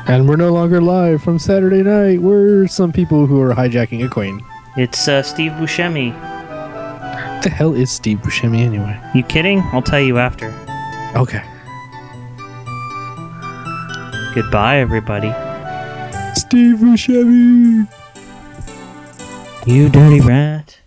And we're no longer live from Saturday night. We're some people who are hijacking a queen. It's Steve Buscemi. What the hell is Steve Buscemi anyway? You kidding? I'll tell you after. Okay. Goodbye, everybody. Steve Buscemi! You dirty rat.